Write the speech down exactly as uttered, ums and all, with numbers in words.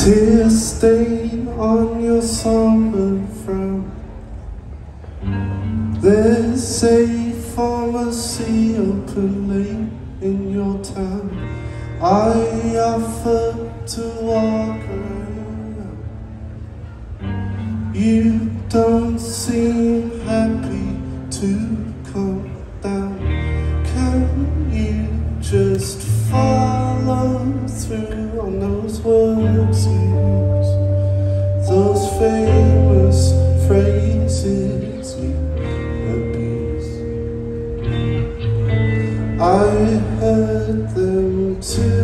tear stain on your somber frown. There's a pharmacy open late in your town. I offer to walk around. You don't seem happy to come down. Can you just follow through on those words you use, those famous phrases you abuse? I heard them too.